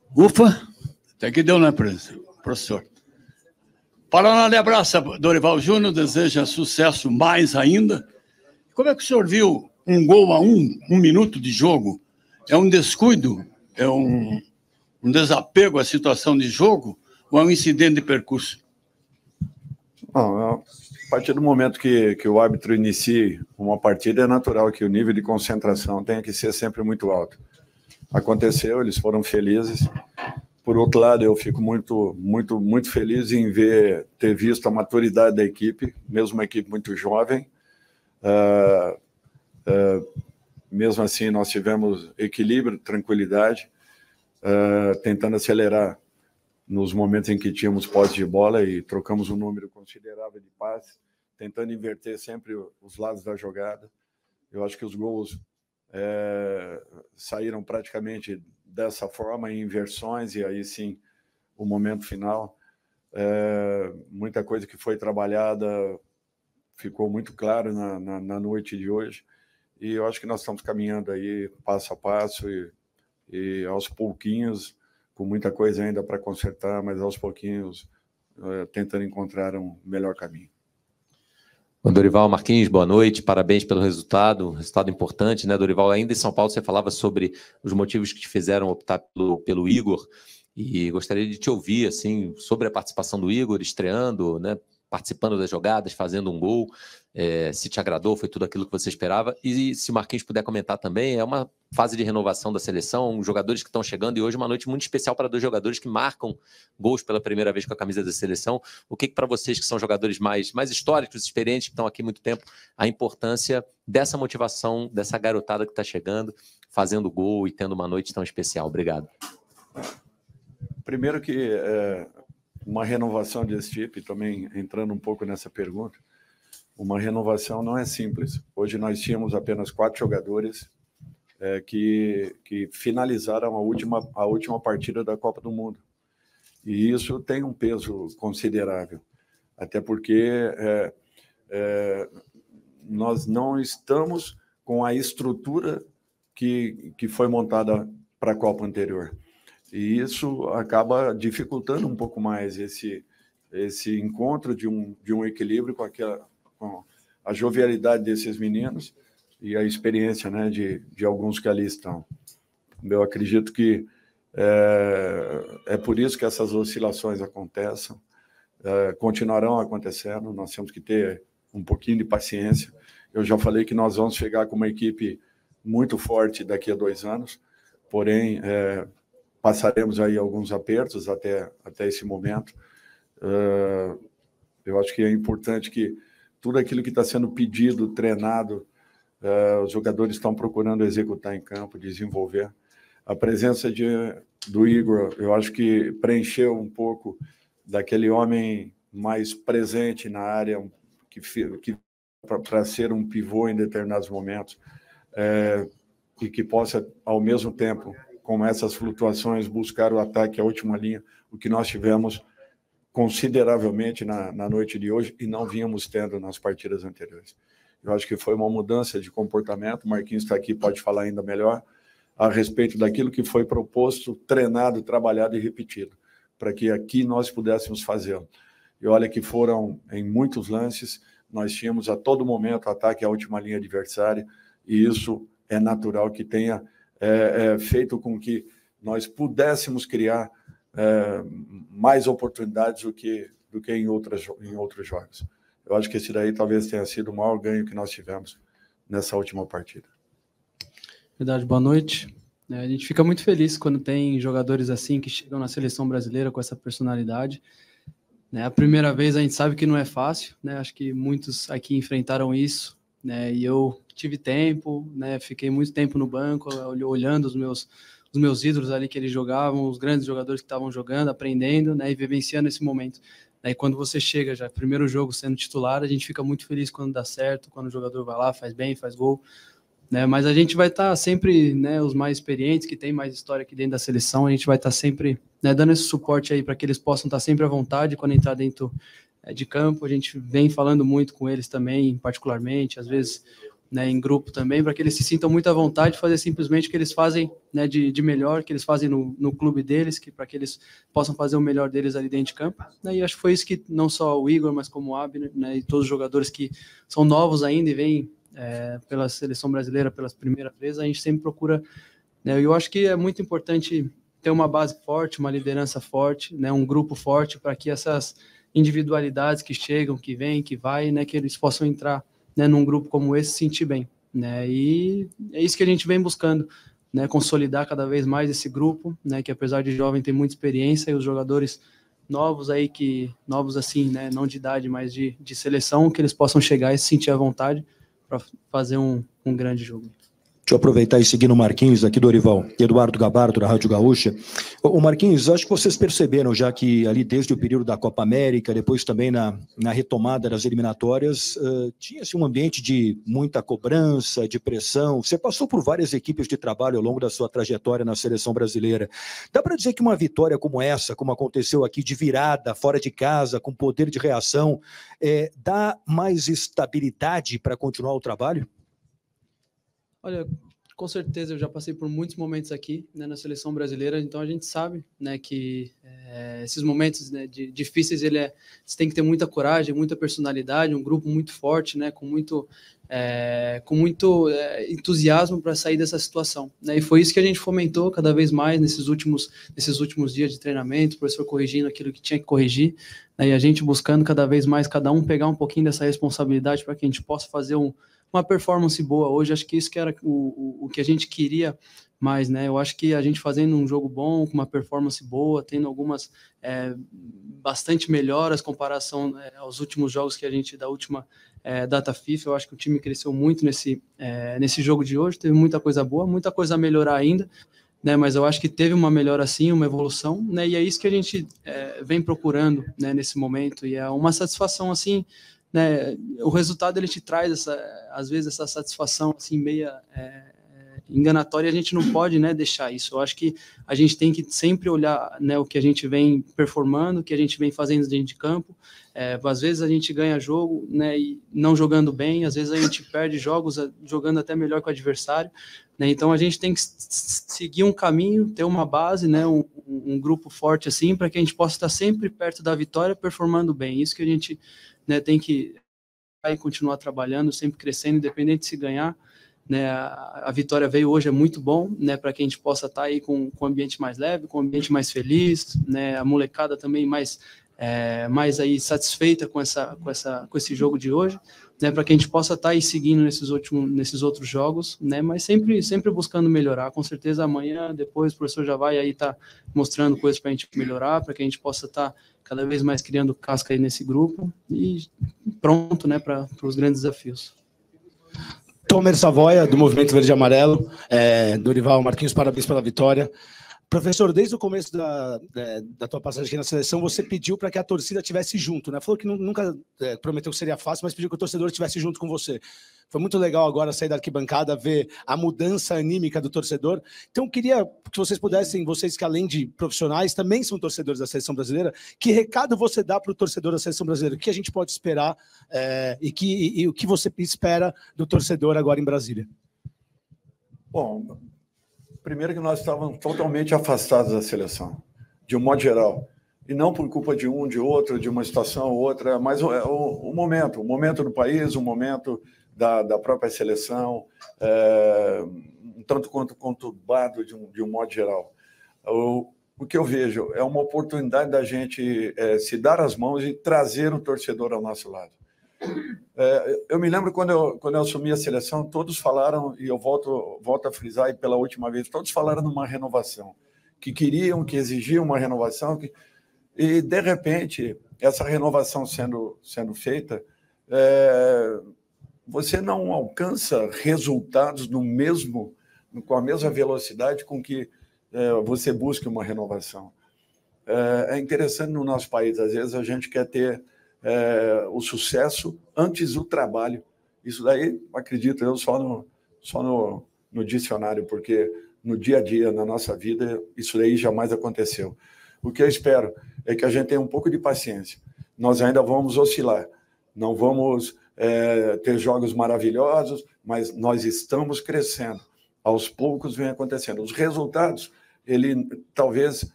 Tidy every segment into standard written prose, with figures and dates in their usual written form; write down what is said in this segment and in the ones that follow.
Ufa, até que deu, né, professor? Paraná abraça Dorival Júnior, deseja sucesso mais ainda. Como é que o senhor viu um gol a um minuto de jogo? É um descuido? É um desapego à situação de jogo? Ou é um incidente de percurso? Não, a partir do momento que o árbitro inicie uma partida, é natural que o nível de concentração tenha que ser sempre muito alto. Aconteceu, eles foram felizes. Por outro lado, eu fico muito feliz em ter visto a maturidade da equipe, mesmo uma equipe muito jovem. Mesmo assim, nós tivemos equilíbrio, tranquilidade, tentando acelerar nos momentos em que tínhamos posse de bola e trocamos um número considerável de passes, tentando inverter sempre os lados da jogada. Eu acho que os gols saíram praticamente dessa forma, em inversões, e aí sim, o momento final. Muita coisa que foi trabalhada ficou muito claro na noite de hoje, e eu acho que nós estamos caminhando aí passo a passo e aos pouquinhos, com muita coisa ainda para consertar, mas aos pouquinhos tentando encontrar um melhor caminho. Dorival, Marquinhos, boa noite, parabéns pelo resultado importante, né, Dorival? Ainda em São Paulo você falava sobre os motivos que te fizeram optar pelo Igor, e gostaria de te ouvir, assim, sobre a participação do Igor, estreando, né, participando das jogadas, fazendo um gol, se te agradou, foi tudo aquilo que você esperava, e se o Marquinhos puder comentar também, é uma fase de renovação da seleção, jogadores que estão chegando, e hoje uma noite muito especial para dois jogadores que marcam gols pela primeira vez com a camisa da seleção. O que para vocês que são jogadores mais históricos, experientes, que estão aqui há muito tempo, a importância dessa motivação, dessa garotada que está chegando, fazendo gol e tendo uma noite tão especial? Obrigado. Primeiro que uma renovação desse tipo, e também entrando um pouco nessa pergunta, uma renovação não é simples. Hoje nós tínhamos apenas 4 jogadores que finalizaram a última partida da Copa do Mundo. E isso tem um peso considerável, até porque nós não estamos com a estrutura que foi montada para a Copa anterior. E isso acaba dificultando um pouco mais esse encontro de um equilíbrio com a jovialidade desses meninos e a experiência, né, de alguns que ali estão. Eu acredito que é por isso que essas oscilações acontecem, continuarão acontecendo, nós temos que ter um pouquinho de paciência. Eu já falei que nós vamos chegar com uma equipe muito forte daqui a 2 anos, porém, passaremos aí alguns apertos até esse momento. Eu acho que é importante que tudo aquilo que está sendo pedido, treinado, os jogadores estão procurando executar em campo, desenvolver. A presença do Igor, eu acho que preencheu um pouco daquele homem mais presente na área, para ser um pivô em determinados momentos, e que possa, ao mesmo tempo, com essas flutuações, buscar o ataque à última linha, o que nós tivemos consideravelmente na noite de hoje e não vínhamos tendo nas partidas anteriores. Eu acho que foi uma mudança de comportamento, o Marquinhos está aqui, pode falar ainda melhor, a respeito daquilo que foi proposto, treinado, trabalhado e repetido, para que aqui nós pudéssemos fazê-lo. E olha que foram, em muitos lances, nós tínhamos a todo momento ataque à última linha adversária, e isso é natural que tenha feito com que nós pudéssemos criar mais oportunidades do que em outros jogos. Eu acho que esse daí talvez tenha sido o maior ganho que nós tivemos nessa última partida. Verdade, boa noite. A gente fica muito feliz quando tem jogadores assim que chegam na seleção brasileira com essa personalidade. A primeira vez a gente sabe que não é fácil, acho que muitos aqui enfrentaram isso, e eu tive tempo, fiquei muito tempo no banco, olhando os meus ídolos ali que eles jogavam, os grandes jogadores que estavam jogando, aprendendo, e vivenciando esse momento. E quando você chega já, primeiro jogo sendo titular, a gente fica muito feliz quando dá certo, quando o jogador vai lá, faz bem, faz gol, mas a gente vai estar sempre, os mais experientes, que tem mais história aqui dentro da seleção, a gente vai estar sempre dando esse suporte aí para que eles possam estar sempre à vontade quando entrar dentro de campo. A gente vem falando muito com eles também, particularmente, às vezes né, em grupo também, para que eles se sintam muito à vontade de fazer simplesmente o que eles fazem, né, de melhor, que eles fazem no clube deles, para que eles possam fazer o melhor deles ali dentro de campo. Né, e acho que foi isso que não só o Igor, mas como o Abner, né, e todos os jogadores que são novos ainda e vêm pela seleção brasileira pela primeira vez, a gente sempre procura. Né, eu acho que é muito importante ter uma base forte, uma liderança forte, né, um grupo forte, para que essas individualidades que chegam, que vêm, que vai, né, que eles possam entrar, né, num grupo como esse, sentir bem, né, e é isso que a gente vem buscando, né, consolidar cada vez mais esse grupo, né, que apesar de jovem tem muita experiência, e os jogadores novos aí, novos assim, né, não de idade, mas de seleção, que eles possam chegar e se sentir à vontade para fazer um grande jogo. Deixa eu aproveitar e seguir no Marquinhos aqui, Dorival. Eduardo Gabardo, da Rádio Gaúcha. O Marquinhos, acho que vocês perceberam já que ali desde o período da Copa América, depois também na retomada das eliminatórias, tinha-se um ambiente de muita cobrança, de pressão. Você passou por várias equipes de trabalho ao longo da sua trajetória na seleção brasileira. Dá para dizer que uma vitória como essa, como aconteceu aqui, de virada, fora de casa, com poder de reação, dá mais estabilidade para continuar o trabalho? Olha, com certeza eu já passei por muitos momentos aqui, né, na seleção brasileira, então a gente sabe, né, que esses momentos, né, difíceis, você tem que ter muita coragem, muita personalidade, um grupo muito forte, né, com muito entusiasmo para sair dessa situação, né, e foi isso que a gente fomentou cada vez mais nesses últimos dias de treinamento, o professor corrigindo aquilo que tinha que corrigir, né, e a gente buscando cada vez mais, cada um pegar um pouquinho dessa responsabilidade para que a gente possa fazer uma performance boa hoje. Acho que isso que era o que a gente queria mais, né? Eu acho que a gente fazendo um jogo bom, com uma performance boa, tendo algumas bastante melhoras em comparação aos últimos jogos que a gente, da última data FIFA, eu acho que o time cresceu muito nesse jogo de hoje, teve muita coisa boa, muita coisa a melhorar ainda, né? Mas eu acho que teve uma melhora sim, uma evolução, né? E é isso que a gente vem procurando, né, nesse momento, e é uma satisfação assim, né, o resultado ele te traz às vezes essa satisfação assim meia enganatória, a gente não pode, né, deixar isso. Eu acho que a gente tem que sempre olhar, né, o que a gente vem performando, o que a gente vem fazendo dentro de campo. Às vezes a gente ganha jogo, né, e não jogando bem, às vezes a gente perde jogos jogando até melhor que o adversário, né, então a gente tem que seguir um caminho, ter uma base, né, um grupo forte assim, para que a gente possa estar sempre perto da vitória, performando bem. Isso que a gente, né, tem que continuar trabalhando, sempre crescendo, independente de se ganhar, né, a vitória veio hoje, é muito bom, né, para que a gente possa estar aí com um ambiente mais leve, com um ambiente mais feliz, né, a molecada também mais aí satisfeita com esse jogo de hoje, né, para que a gente possa estar aí seguindo nesses outros jogos, né, mas sempre buscando melhorar. Com certeza amanhã, depois, o professor já vai aí estar mostrando coisas para a gente melhorar, para que a gente possa estar cada vez mais criando casca aí nesse grupo e pronto, né, para os grandes desafios. Tomer Savoia, do Movimento Verde e Amarelo. Dorival, Marquinhos, parabéns pela vitória. Professor, desde o começo da tua passagem aqui na seleção, você pediu para que a torcida estivesse junto, né? Falou que nunca prometeu que seria fácil, mas pediu que o torcedor estivesse junto com você. Foi muito legal agora sair da arquibancada, ver a mudança anímica do torcedor. Então, eu queria que vocês pudessem, vocês que além de profissionais, também são torcedores da seleção brasileira, que recado você dá para o torcedor da seleção brasileira? O que a gente pode esperar e o que você espera do torcedor agora em Brasília? Bom, primeiro que nós estávamos totalmente afastados da seleção, de um modo geral. E não por culpa de um, de outro, de uma situação ou outra, mas o momento do país, o momento da própria seleção, um tanto quanto conturbado de um modo geral. O que eu vejo é uma oportunidade da gente se dar as mãos e trazer o torcedor ao nosso lado. Eu me lembro quando eu assumi a seleção, todos falaram, e eu volto a frisar e pela última vez, todos falaram numa renovação, que queriam, que exigiam uma renovação, e de repente, essa renovação sendo feita, você não alcança resultados com a mesma velocidade com que você busca uma renovação. É interessante no nosso país, às vezes a gente quer ter o sucesso antes do trabalho. Isso daí, acredito eu, só no dicionário, porque no dia a dia, na nossa vida, isso daí jamais aconteceu. O que eu espero é que a gente tenha um pouco de paciência. Nós ainda vamos oscilar, não vamos ter jogos maravilhosos, mas nós estamos crescendo. Aos poucos vem acontecendo. Os resultados, talvez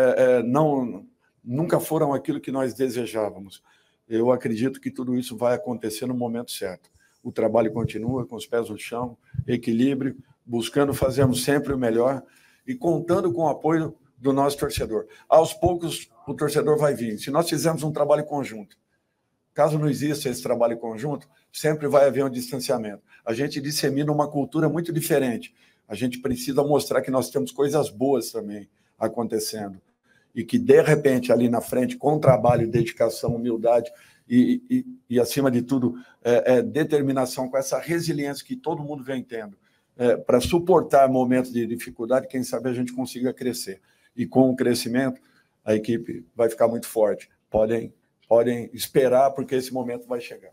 nunca foram aquilo que nós desejávamos. Eu acredito que tudo isso vai acontecer no momento certo. O trabalho continua com os pés no chão, equilíbrio, buscando fazermos sempre o melhor e contando com o apoio do nosso torcedor. Aos poucos, o torcedor vai vir. Se nós fizermos um trabalho conjunto, caso não exista esse trabalho conjunto, sempre vai haver um distanciamento. A gente dissemina uma cultura muito diferente. A gente precisa mostrar que nós temos coisas boas também acontecendo. E que, de repente, ali na frente, com trabalho, dedicação, humildade e acima de tudo, determinação, com essa resiliência que todo mundo vem tendo, para suportar momentos de dificuldade, quem sabe a gente consiga crescer. E com o crescimento, a equipe vai ficar muito forte. Podem esperar, porque esse momento vai chegar.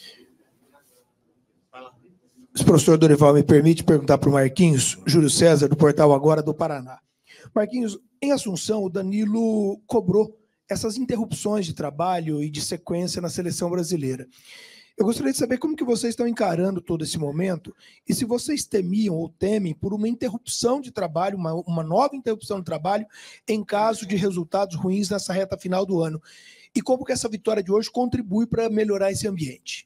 Se o professor Dorival me permite perguntar para o Marquinhos, Júlio César, do Portal Agora do Paraná. Marquinhos, em Assunção, o Danilo cobrou essas interrupções de trabalho e de sequência na seleção brasileira. Eu gostaria de saber como que vocês estão encarando todo esse momento e se vocês temiam ou temem por uma interrupção de trabalho, uma nova interrupção de trabalho em caso de resultados ruins nessa reta final do ano. E como que essa vitória de hoje contribui para melhorar esse ambiente?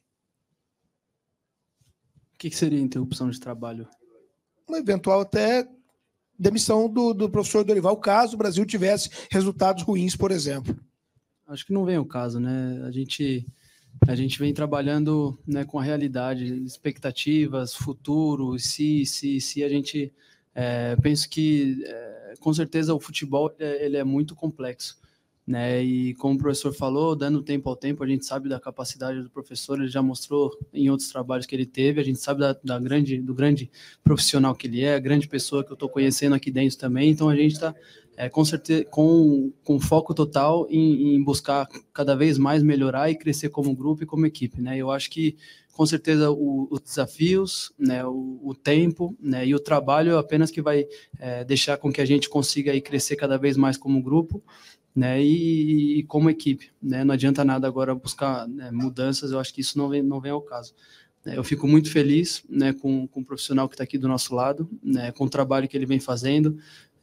O que seria interrupção de trabalho? Uma eventual até demissão do professor Dorival, caso o Brasil tivesse resultados ruins, por exemplo. Acho que não vem o caso, né? A gente vem trabalhando, né, com a realidade, expectativas, futuro, se a gente... penso que, com certeza, o futebol ele é muito complexo, né? E como o professor falou, dando tempo ao tempo, a gente sabe da capacidade do professor, ele já mostrou em outros trabalhos que ele teve, a gente sabe do grande profissional que ele é, a grande pessoa que eu estou conhecendo aqui dentro também, então a gente está com certeza com foco total em buscar cada vez mais melhorar e crescer como grupo e como equipe, né? Eu acho que com certeza os desafios, né, o tempo, né, e o trabalho apenas que vai deixar com que a gente consiga aí crescer cada vez mais como grupo, né, e como equipe, né? Não adianta nada agora buscar, né, mudanças, eu acho que isso não vem ao caso. Eu fico muito feliz, né, com o profissional que está aqui do nosso lado, né, com o trabalho que ele vem fazendo.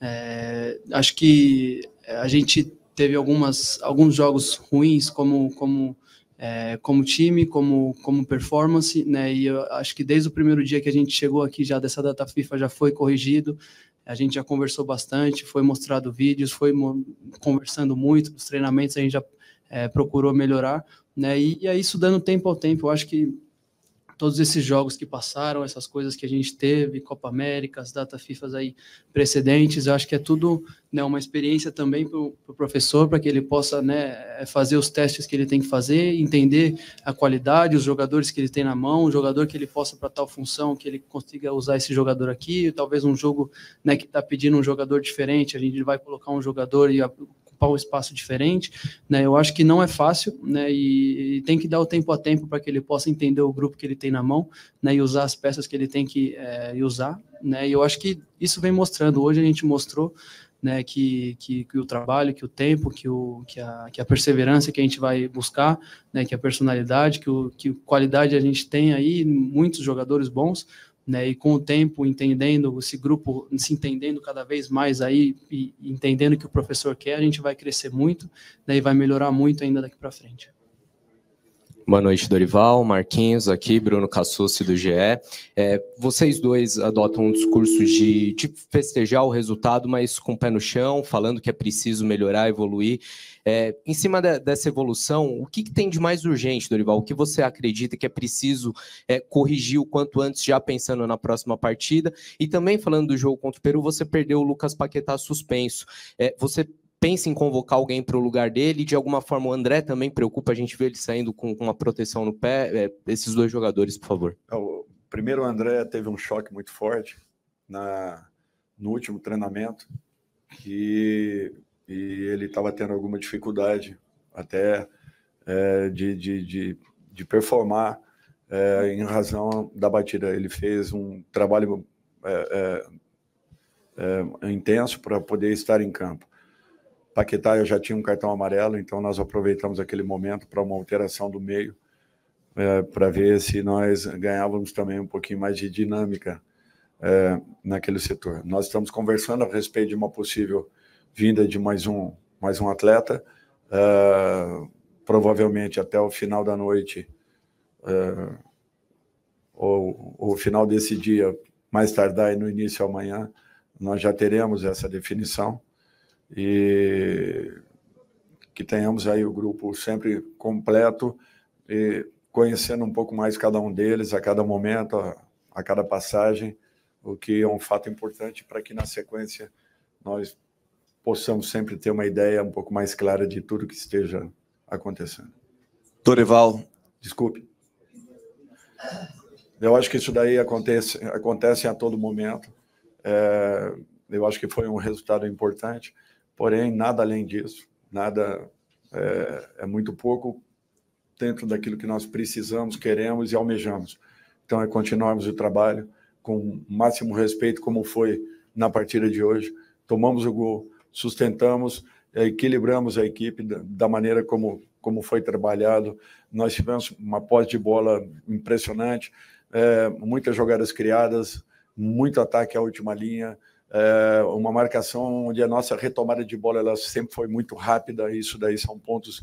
Acho que a gente teve alguns jogos ruins como time, como performance, né, e eu acho que desde o primeiro dia que a gente chegou aqui já dessa data FIFA já foi corrigido. A gente já conversou bastante, foi mostrado vídeos, foi conversando muito, nos treinamentos a gente já procurou melhorar, né? E é isso dando tempo ao tempo. Eu acho que todos esses jogos que passaram, essas coisas que a gente teve, Copa América, as data FIFAs aí precedentes, eu acho que é tudo, né, uma experiência também para o professor, para que ele possa, né, fazer os testes que ele tem que fazer, entender a qualidade, os jogadores que ele tem na mão, o jogador que ele possa para tal função, que ele consiga usar esse jogador aqui, talvez um jogo, né, que está pedindo um jogador diferente, a gente vai colocar um jogador e ocupar um espaço diferente, né? Eu acho que não é fácil, né? E tem que dar o tempo a tempo para que ele possa entender o grupo que ele tem na mão, né? E usar as peças que ele tem que usar, né? E eu acho que isso vem mostrando. Hoje a gente mostrou, né, que o trabalho, que o tempo, que a perseverança que a gente vai buscar, né, que a personalidade, que qualidade a gente tem aí, muitos jogadores bons, né, e com o tempo entendendo esse grupo, se entendendo cada vez mais aí e entendendo o que o professor quer, a gente vai crescer muito, né, e vai melhorar muito ainda daqui para frente. Boa noite, Dorival, Marquinhos, aqui, Bruno Cassucci do GE. Vocês dois adotam um discurso de festejar o resultado, mas com o pé no chão, falando que é preciso melhorar, evoluir. Em cima dessa evolução, o que tem de mais urgente, Dorival? O que você acredita que é preciso corrigir o quanto antes, já pensando na próxima partida? E também falando do jogo contra o Peru, você perdeu o Lucas Paquetá suspenso. Você pensa em convocar alguém para o lugar dele? De alguma forma o André também preocupa, a gente vê ele saindo com uma proteção no pé. Esses dois jogadores, por favor. Primeiro, o André teve um choque muito forte no último treinamento e ele estava tendo alguma dificuldade até de performar em razão da batida. Ele fez um trabalho intenso para poder estar em campo. Paquetá já tinha um cartão amarelo, então nós aproveitamos aquele momento para uma alteração do meio. para ver se nós ganhávamos também um pouquinho mais de dinâmica naquele setor. Nós estamos conversando a respeito de uma possível vinda de mais um atleta, provavelmente até o final da noite, ou o final desse dia, mais tardar e no início amanhã, nós já teremos essa definição e que tenhamos aí o grupo sempre completo e conhecendo um pouco mais cada um deles, a cada momento, a cada passagem, o que é um fato importante para que na sequência nós possamos sempre ter uma ideia um pouco mais clara de tudo que esteja acontecendo. Dorival. Desculpe. Eu acho que isso daí acontece a todo momento. Eu acho que foi um resultado importante, porém, nada além disso, nada é muito pouco dentro daquilo que nós precisamos, queremos e almejamos. Então, é continuarmos o trabalho com o máximo respeito, como foi na partida de hoje. Tomamos o gol, sustentamos, equilibramos a equipe da maneira como foi trabalhado. Nós tivemos uma posse de bola impressionante, muitas jogadas criadas, muito ataque à última linha, uma marcação onde a nossa retomada de bola ela sempre foi muito rápida. Isso daí são pontos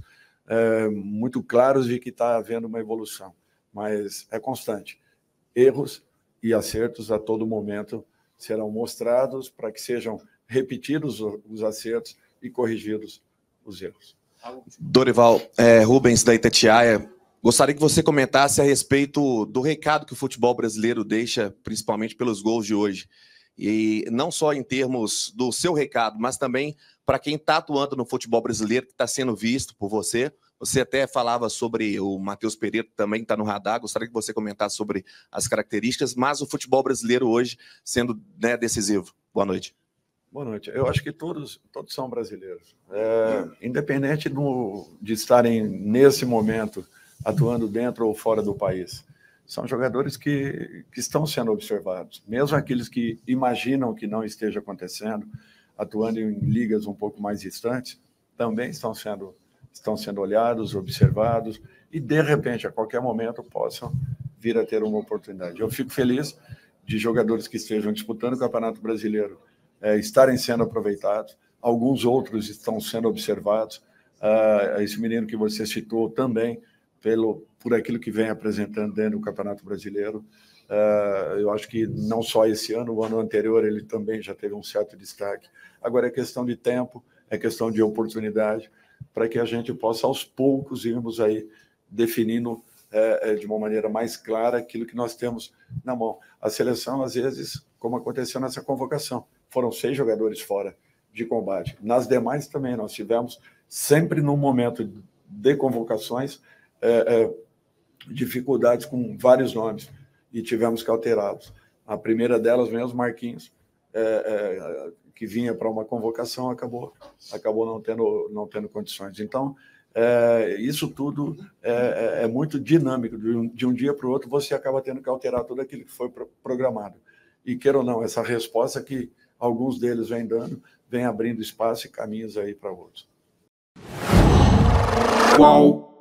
muito claros de que está havendo uma evolução, mas é constante. Erros e acertos a todo momento serão mostrados para que sejam repetidos os acertos e corrigidos os erros. Dorival, Rubens da Itatiaia, gostaria que você comentasse a respeito do recado que o futebol brasileiro deixa, principalmente pelos gols de hoje. E não só em termos do seu recado, mas também para quem está atuando no futebol brasileiro, que está sendo visto por você. Você até falava sobre o Matheus Pereira, que também está no radar. Gostaria que você comentasse sobre as características, mas o futebol brasileiro hoje sendo decisivo. Boa noite. Boa noite. Eu acho que todos são brasileiros. Independente de estarem, nesse momento, atuando dentro ou fora do país. São jogadores que estão sendo observados. Mesmo aqueles que imaginam que não esteja acontecendo, atuando em ligas um pouco mais distantes, também estão sendo olhados, observados, e, de repente, a qualquer momento, possam vir a ter uma oportunidade. Eu fico feliz de jogadores que estejam disputando o Campeonato Brasileiro estarem sendo aproveitados, alguns outros estão sendo observados. Esse menino que você citou também, por aquilo que vem apresentando dentro do Campeonato Brasileiro. Eu acho que não só esse ano, o ano anterior ele também já teve um certo destaque. Agora é questão de tempo, é questão de oportunidade, para que a gente possa, aos poucos, irmos aí definindo de uma maneira mais clara aquilo que nós temos na mão. A seleção, às vezes, como aconteceu nessa convocação, foram 6 jogadores fora de combate. Nas demais também, nós tivemos sempre num momento de convocações dificuldades com vários nomes e tivemos que alterá-los. A primeira delas mesmo, Marquinhos, que vinha para uma convocação, acabou não tendo condições. Então, isso tudo é muito dinâmico. De um dia para o outro, você acaba tendo que alterar tudo aquilo que foi programado. E, queira ou não, essa resposta que alguns deles vêm dando, vem abrindo espaço e caminhos aí para outros. Qual